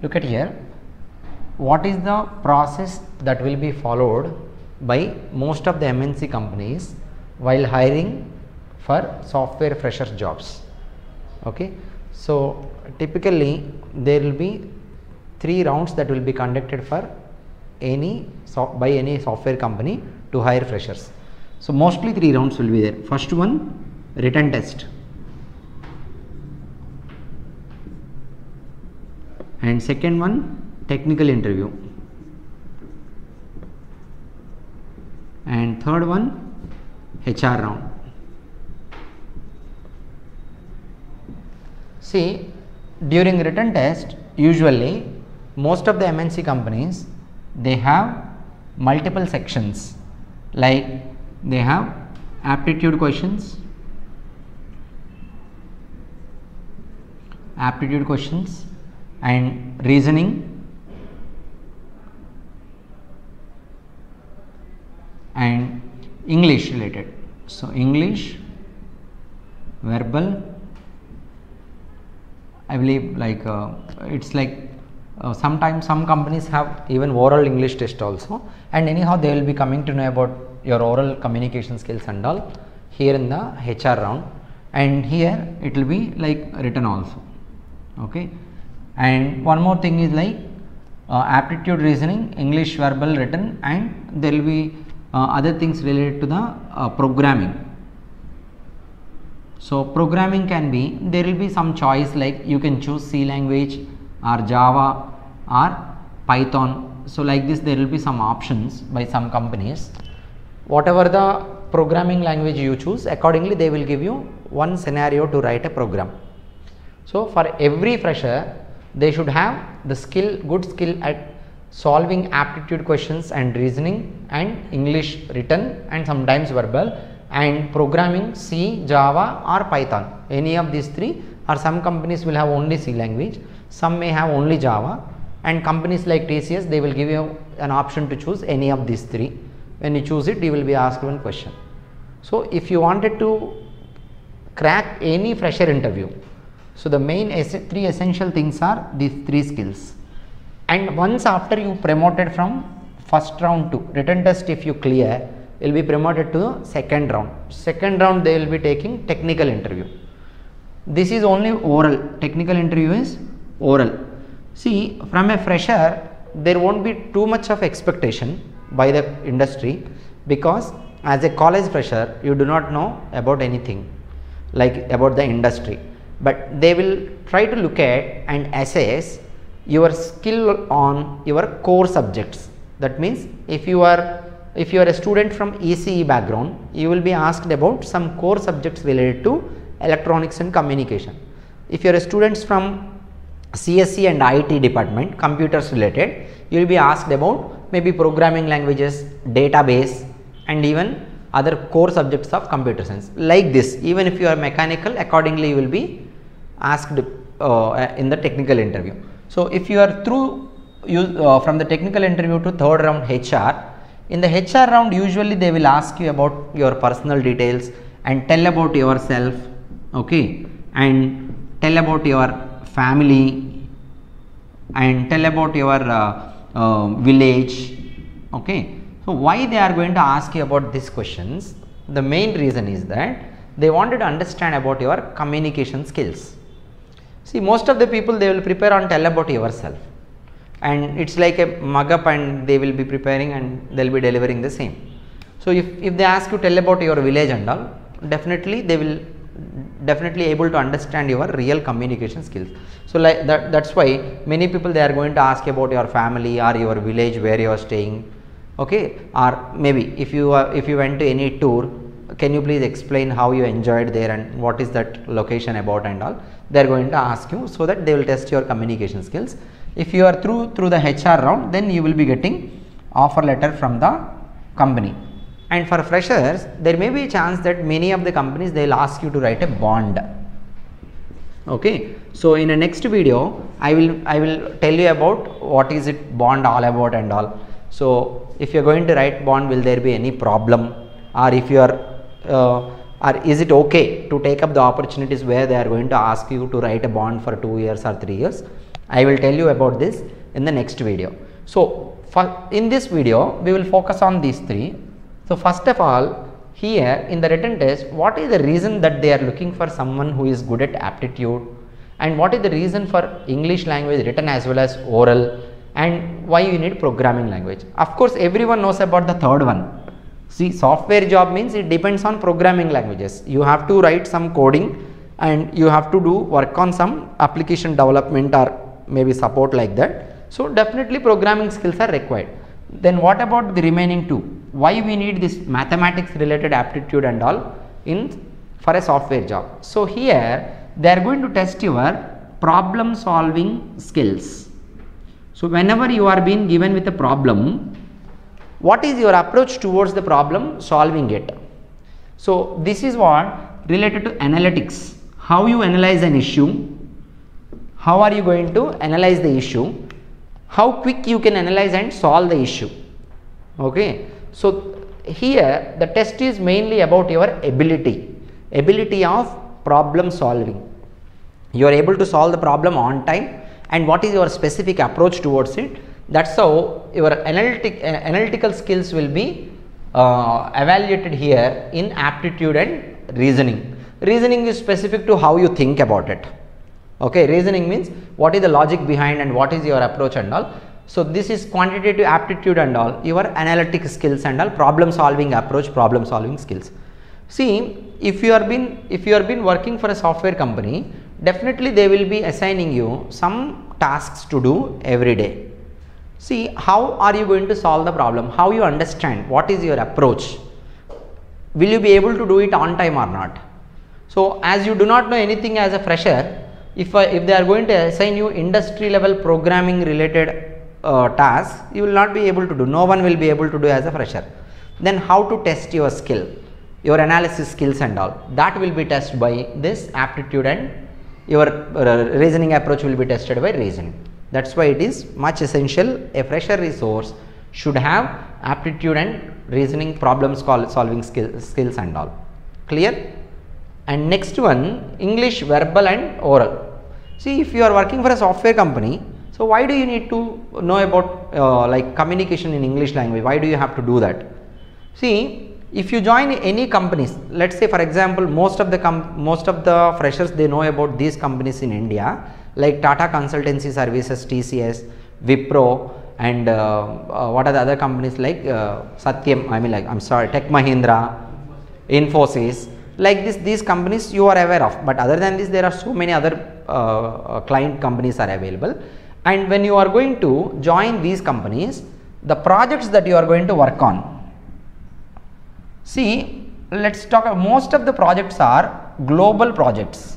look at here, what is the process that will be followed by most of the MNC companies while hiring for software freshers jobs. Okay, so typically there will be 3 rounds that will be conducted for by any software company to hire freshers. So mostly 3 rounds will be there. First one, written test, and second one, technical interview, and third one, HR round. See, during written test, usually most of the MNC companies, they have multiple sections, like they have aptitude questions, and reasoning, and English related. So English, verbal, I believe, like it's like sometimes some companies have even oral English test also, and anyhow they will be coming to know about your oral communication skills and all here in the HR round, and here it will be like written also. Okay, and one more thing is like aptitude, reasoning, English, verbal, written, and there will be other things related to the programming. So programming can be, there will be some choice, like you can choose C language or Java or Python. So like this there will be some options by some companies. Whatever the programming language you choose, accordingly they will give you one scenario to write a program. So for every fresher, they should have the good skill at solving aptitude questions and reasoning, and English written and sometimes verbal, and programming C, Java or Python, any of these 3, or some companies will have only C language, some may have only Java, and companies like TCS, they will give you an option to choose any of these 3. When you choose it, you will be asked one question. So if you wanted to crack any fresher interview, so the main 3 essential things are these 3 skills. And once after you promoted from first round to written test, if you clear, you will be promoted to the second round. Second round they will be taking technical interview. This is only oral, technical interview is oral. See, from a fresher there won't be too much of expectation by the industry, because as a college fresher you do not know about anything like about the industry, but they will try to look at and assess your skill on your core subjects. That means if you are a student from ECE background, you will be asked about some core subjects related to electronics and communication. If you are a student from CSE and IT department, computers related, you will be asked about maybe programming languages, database, and even other core subjects of computer science. Like this, even if you are mechanical, accordingly you will be asked in the technical interview. So if you are through from the technical interview to third round HR, in the HR round usually they will ask you about your personal details and tell about yourself, okay, and tell about your family and tell about your village, okay. So why they are going to ask you about these questions? The main reason is that they wanted to understand about your communication skills. See, most of the people, they will prepare on tell about yourself, and it's like a mug up, and they will be preparing and they will be delivering the same. So if they ask you tell about your village and all, definitely they will definitely able to understand your real communication skills. So like that's why many people, they are going to ask about your family or your village where you are staying, okay, or maybe if you went to any tour, can you please explain how you enjoyed there and what is that location about and all. They are going to ask you, so that they will test your communication skills. If you are through the HR round, then you will be getting offer letter from the company. And for freshers, there may be a chance that many of the companies, they will ask you to write a bond. Okay, so in the next video, I will tell you about what is it bond all about and all. So if you are going to write bond, will there be any problem, or if you are or is it okay to take up the opportunities where they are going to ask you to write a bond for 2 years or 3 years? I will tell you about this in the next video. So in this video we will focus on these three. So first of all, here in the written test, what is the reason that they are looking for someone who is good at aptitude, and what is the reason for English language written as well as oral, and why you need programming language. Of course everyone knows about the third one. See, software job means it depends on programming languages. You have to write some coding and you have to do work on some application development or maybe support like that. So definitely programming skills are required. Then what about the remaining two? Why we need this mathematics related aptitude and all for a software job? So here they are going to test your problem solving skills. So whenever you are being given with a problem, what is your approach towards the problem solving it? So this is what related to analytics. How you analyze an issue, how are you going to analyze the issue, how quick you can analyze and solve the issue. Okay, so here the test is mainly about your ability of problem solving. You are able to solve the problem on time, and what is your specific approach towards it. That's how your analytical skills will be evaluated here in aptitude and reasoning. Reasoning is specific to how you think about it. Okay, reasoning means what is the logic behind and what is your approach and all. So this is quantitative aptitude and all, your analytic skills and all, problem solving approach, problem solving skills. See, if you are been working for a software company, definitely they will be assigning you some tasks to do every day. See, how are you going to solve the problem? How you understand? What is your approach? Will you be able to do it on time or not? So as you do not know anything as a fresher, if they are going to assign you industry level programming related tasks, you will not be able to do. No one will be able to do as a fresher. Then how to test your skill, your analysis skills and all, that will be tested by this aptitude, and your reasoning approach will be tested by reasoning. That's why it is much essential. A fresher resource should have aptitude and reasoning, problem solving skills and all. Clear? And next one, English verbal and oral. See, if you are working for a software company, so why do you need to know about like communication in English language? Why do you have to do that? See, if you join any companies, let's say for example, most of the freshers, they know about these companies in India, like Tata Consultancy Services, TCS, Wipro, and what are the other companies like Satyam, Tech Mahindra, Infosys. Like these companies you are aware of, but other than this there are so many other client companies are available. And when you are going to join these companies, the projects that you are going to work on, see, let's talk, most of the projects are global projects.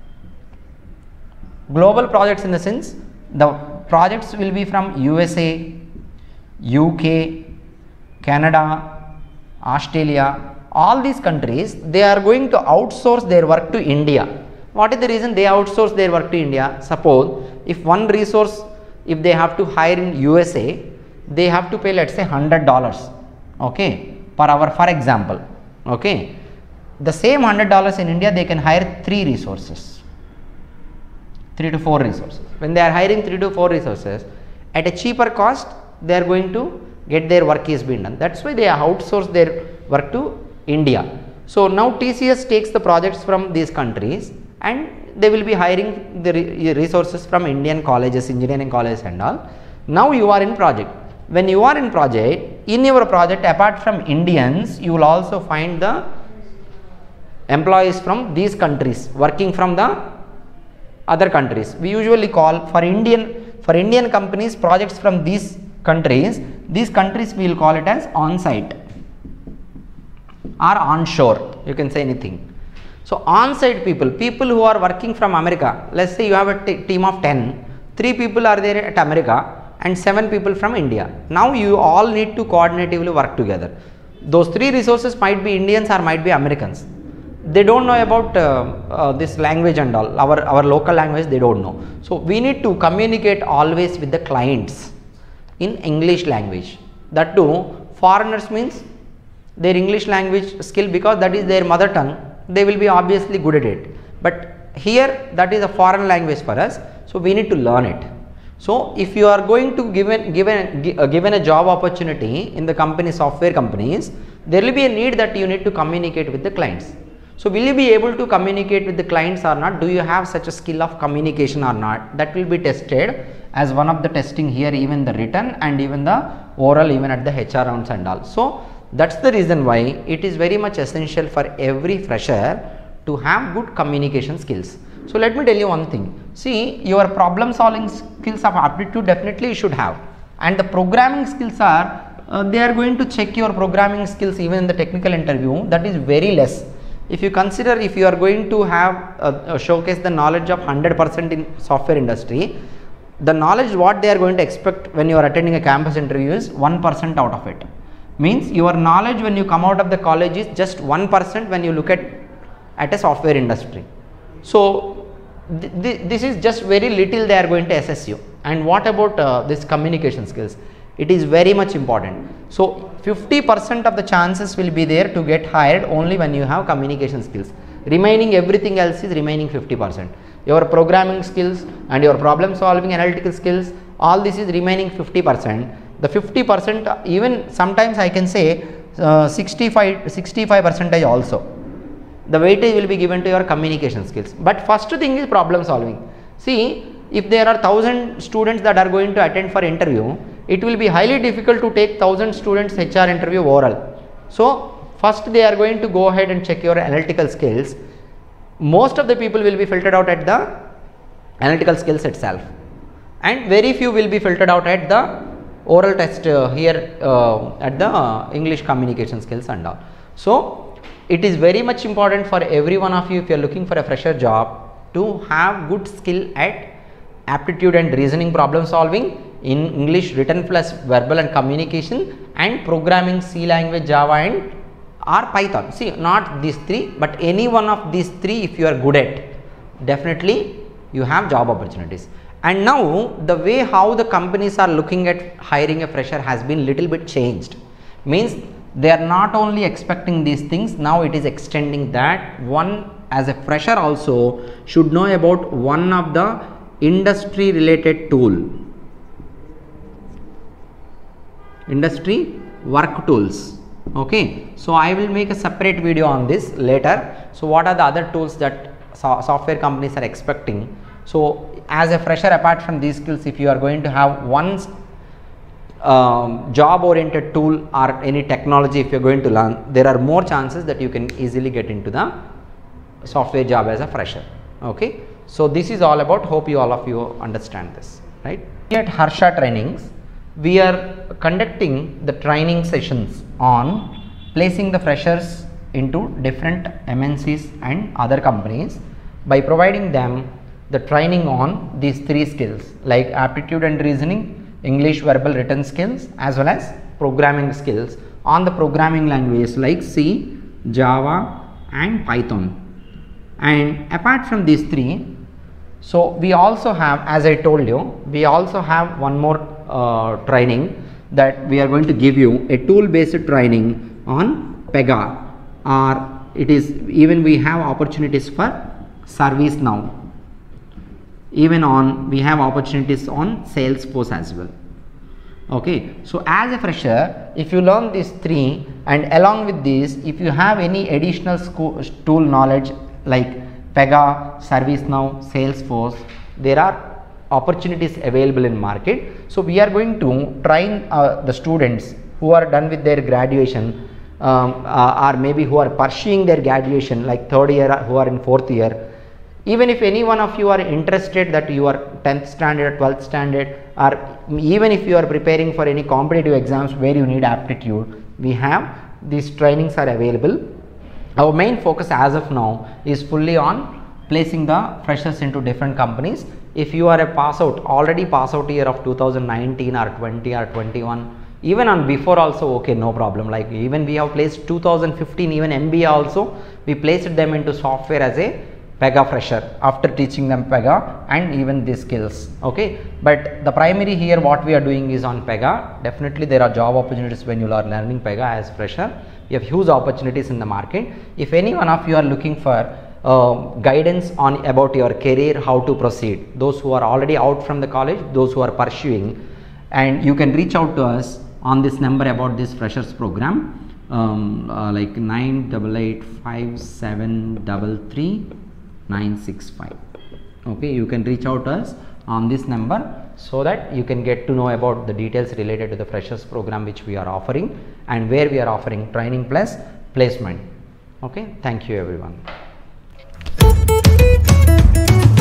Global projects in the sense, the projects will be from USA, UK, Canada, Australia. All these countries, they are going to outsource their work to India. What is the reason they outsource their work to India? Suppose if one resource, if they have to hire in USA, they have to pay, let's say $100, okay, per hour, for example. Okay, the same $100 in India, they can hire 3 resources, 3 to 4 resources. When they are hiring 3 to 4 resources at a cheaper cost, they are going to get their work is being done. That's why they outsource their work to India. So now TCS takes the projects from these countries and they will be hiring the resources from Indian colleges, engineering colleges and all. Now you are in project. When you are in project, in your project, apart from Indians, you will also find the employees from these countries working from the other countries. We usually call for Indian companies projects from these countries we will call it as on-site or onshore, you can say anything. So on-site people who are working from America, let's say you have a team of 10, 3 people are there at America and 7 people from India. Now you all need to coordinatively work together. Those 3 resources might be Indians or might be Americans. They don't know about this language and all, our local language they don't know. So we need to communicate always with the clients in English language. That too, foreigners means their English language skill, because that is their mother tongue, they will be obviously good at it. But here that is a foreign language for us, so we need to learn it. So if you are going to given a job opportunity in the company, software companies, there will be a need that you need to communicate with the clients. So will you be able to communicate with the clients or not? Do you have such a skill of communication or not? That will be tested as one of the testing here, even the written and even the oral, even at the HR rounds and all. So that's the reason why it is very much essential for every fresher to have good communication skills. So let me tell you one thing. See, your problem solving skills of aptitude definitely you should have, and the programming skills are they are going to check your programming skills even in the technical interview. That is very less. If you consider, if you are going to have showcase the knowledge of 100% in software industry, the knowledge what they are going to expect when you are attending a campus interview is 1% out of it. Means your knowledge when you come out of the college is just 1% when you look at a software industry. So this is just very little they are going to assess you. And what about this communication skills? It is very much important. So 50% of the chances will be there to get hired only when you have communication skills. Remaining everything else is remaining 50%. Your programming skills and your problem solving analytical skills, all this is remaining 50%. The 50%, even sometimes I can say 65% also. The weightage will be given to your communication skills. But first thing is problem solving. See, if there are 1000 students that are going to attend for interview, it will be highly difficult to take 1000 students HR interview oral. So first they are going to go ahead and check your analytical skills. Most of the people will be filtered out at the analytical skills itself, and very few will be filtered out at the oral test here at the English communication skills and all. So it is very much important for every one of you, if you are looking for a fresher job, to have good skill at aptitude and reasoning problem solving in English written plus verbal and communication, and programming C language, Java and or Python. See, not these three, but any one of these three if you are good at, definitely you have job opportunities. And now the way how the companies are looking at hiring a fresher has been little bit changed. Means they are not only expecting these things, now it is extending that one as a fresher also should know about one of the industry related tool, industry work tools. Okay, so I will make a separate video on this later. So what are the other tools that software companies are expecting? So as a fresher, apart from these skills, if you are going to have one job oriented tool or any technology, if you are going to learn, there are more chances that you can easily get into the software job as a fresher. Okay, so this is all about, hope you all of you understand this, right? At Harsha Trainings, we are conducting the training sessions on placing the freshers into different MNCs and other companies by providing them the training on these three skills like aptitude and reasoning, English verbal written skills, as well as programming skills on the programming languages like C, Java and Python. And apart from these three, so we also have, as I told you, we also have one more training that we are going to give you, a tool based training on Pega, or it is even we have opportunities for ServiceNow, even on we have opportunities on Salesforce as well. Okay, so as a fresher, if you learn these three, and along with this, if you have any additional tool knowledge like Pega, ServiceNow, Salesforce, there are opportunities available in market. So we are going to train the students who are done with their graduation or maybe who are pursuing their graduation like third year or who are in fourth year. Even if any one of you are interested that you are 10th standard, 12th standard, or even if you are preparing for any competitive exams where you need aptitude, we have these trainings are available. Our main focus as of now is fully on placing the freshers into different companies. If you are a already pass out year of 2019 or 20 or 21, even on before also, okay, no problem. Like even we have placed 2015, even MBA also, we placed them into software as a Pega fresher after teaching them Pega and even these skills. Okay, but the primary here what we are doing is on Pega. Definitely there are job opportunities when you are learning Pega as fresher. You have huge opportunities in the market. If any one of you are looking for guidance on about your career, how to proceed, those who are already out from the college, those who are pursuing, and you can reach out to us on this number about this freshers program, like 9885733965. okay, you can reach out to us on this number so that you can get to know about the details related to the freshers program which we are offering and where we are offering training plus placement. Okay, thank you everyone.